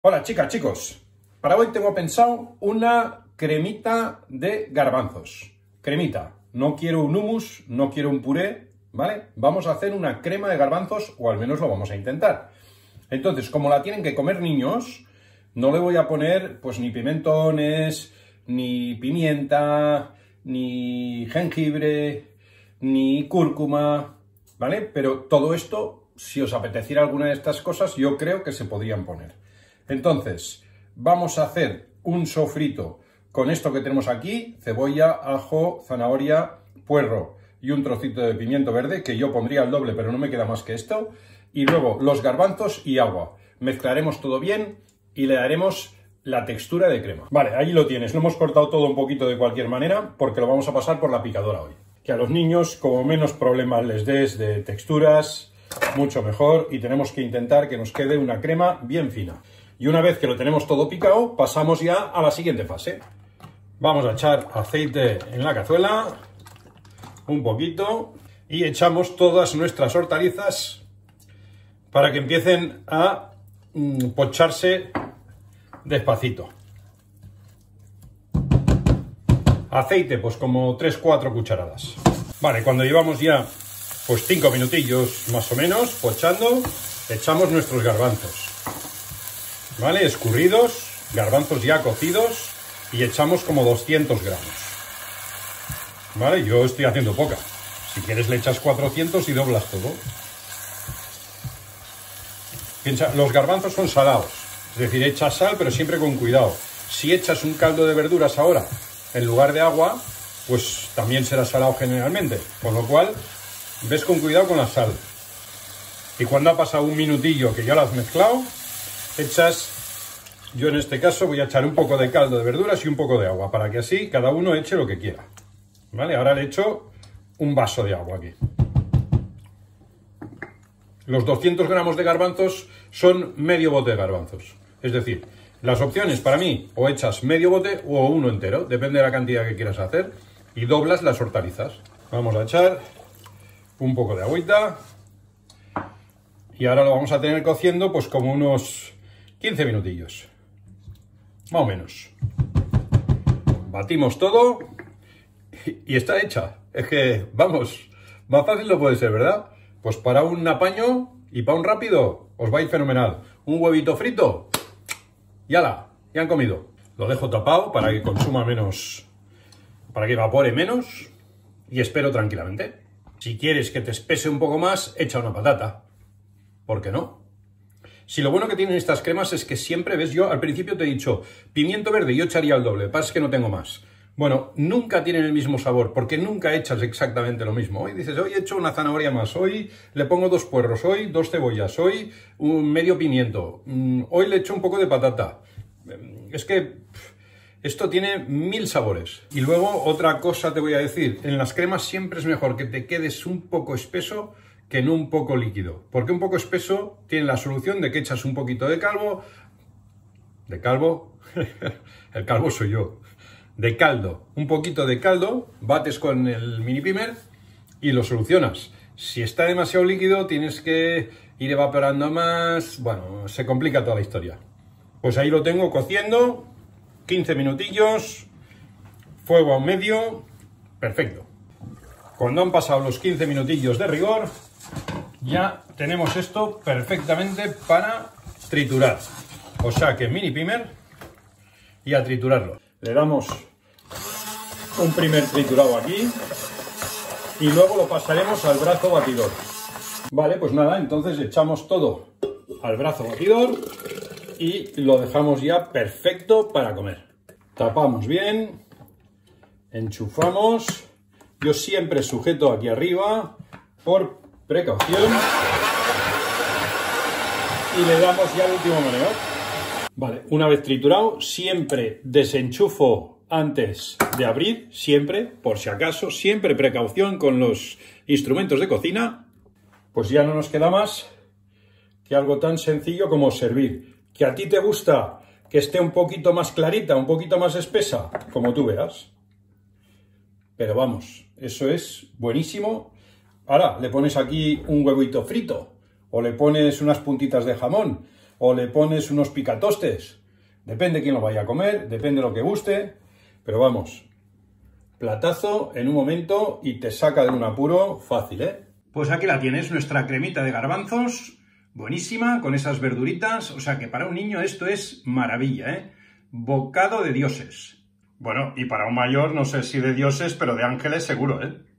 Hola chicas, chicos. Para hoy tengo pensado una cremita de garbanzos. Cremita. No quiero un hummus, no quiero un puré, ¿vale? Vamos a hacer una crema de garbanzos, o al menos lo vamos a intentar. Entonces, como la tienen que comer niños, no le voy a poner pues ni pimentones, ni pimienta, ni jengibre, ni cúrcuma, ¿vale? Pero todo esto, si os apeteciera alguna de estas cosas, yo creo que se podrían poner. Entonces, vamos a hacer un sofrito con esto que tenemos aquí: cebolla, ajo, zanahoria, puerro y un trocito de pimiento verde, que yo pondría el doble, pero no me queda más que esto. Y luego los garbanzos y agua. Mezclaremos todo bien y le daremos la textura de crema. Vale, ahí lo tienes. Lo hemos cortado todo un poquito de cualquier manera porque lo vamos a pasar por la picadora hoy. Que a los niños, como menos problemas les des de texturas, mucho mejor. Y tenemos que intentar que nos quede una crema bien fina. Y una vez que lo tenemos todo picado, pasamos ya a la siguiente fase. Vamos a echar aceite en la cazuela, un poquito, y echamos todas nuestras hortalizas para que empiecen a pocharse despacito. Aceite, pues como 3-4 cucharadas. Vale, cuando llevamos ya pues 5 minutillos más o menos pochando, echamos nuestros garbanzos. ¿Vale? Escurridos, garbanzos ya cocidos, y echamos como 200 gramos. ¿Vale? Yo estoy haciendo poca. Si quieres le echas 400 y doblas todo. Piensa, los garbanzos son salados, es decir, echas sal, pero siempre con cuidado. Si echas un caldo de verduras ahora en lugar de agua, pues también será salado generalmente. Con lo cual, ves con cuidado con la sal. Y cuando ha pasado un minutillo que ya lo has mezclado, echas, yo en este caso voy a echar un poco de caldo de verduras y un poco de agua, para que así cada uno eche lo que quiera. ¿Vale? Ahora le echo un vaso de agua aquí. Los 200 gramos de garbanzos son medio bote de garbanzos. Es decir, las opciones para mí, o echas medio bote o uno entero, depende de la cantidad que quieras hacer, y doblas las hortalizas. Vamos a echar un poco de agüita. Y ahora lo vamos a tener cociendo pues como unos 15 minutillos. Más o menos. Batimos todo y está hecha. Es que, vamos, más fácil no puede ser, ¿verdad? Pues para un apaño y para un rápido os va a ir fenomenal. Un huevito frito y ¡hala! Ya han comido. Lo dejo tapado para que consuma menos, para que evapore menos, y espero tranquilamente. Si quieres que te espese un poco más, echa una patata. ¿Por qué no? Si lo bueno que tienen estas cremas es que siempre ves, yo al principio te he dicho pimiento verde, yo echaría el doble, pasa que no tengo más. Bueno, nunca tienen el mismo sabor, porque nunca echas exactamente lo mismo. Hoy dices, hoy he hecho una zanahoria más, hoy le pongo 2 puerros, hoy 2 cebollas, hoy un medio pimiento, hoy le echo un poco de patata. Es que esto tiene 1000 sabores. Y luego otra cosa te voy a decir, en las cremas siempre es mejor que te quedes un poco espeso que no un poco líquido, porque un poco espeso tiene la solución de que echas un poquito de caldo, el calvo soy yo, de caldo, un poquito de caldo, bates con el mini pimer y lo solucionas. Si está demasiado líquido tienes que ir evaporando más, bueno, se complica toda la historia. Pues ahí lo tengo cociendo, 15 minutillos, fuego a medio, perfecto. Cuando han pasado los 15 minutillos de rigor, ya tenemos esto perfectamente para triturar. O sea que mini pimer y a triturarlo. Le damos un primer triturado aquí y luego lo pasaremos al brazo batidor. Vale, pues nada, entonces echamos todo al brazo batidor y lo dejamos ya perfecto para comer. Tapamos bien, enchufamos. Yo siempre sujeto aquí arriba por precaución y le damos ya el último meneo. Vale, una vez triturado, siempre desenchufo antes de abrir, siempre, por si acaso, siempre precaución con los instrumentos de cocina. Pues ya no nos queda más que algo tan sencillo como servir. Que a ti te gusta que esté un poquito más clarita, un poquito más espesa, como tú veas. Pero vamos, eso es buenísimo. Ahora le pones aquí un huevito frito o le pones unas puntitas de jamón o le pones unos picatostes. Depende quién lo vaya a comer, depende lo que guste, pero vamos, platazo en un momento y te saca de un apuro fácil, ¿eh? Pues aquí la tienes, nuestra cremita de garbanzos, buenísima, con esas verduritas, o sea que para un niño esto es maravilla, ¿eh? Bocado de dioses. Bueno, y para un mayor, no sé si de dioses, pero de ángeles seguro, ¿eh?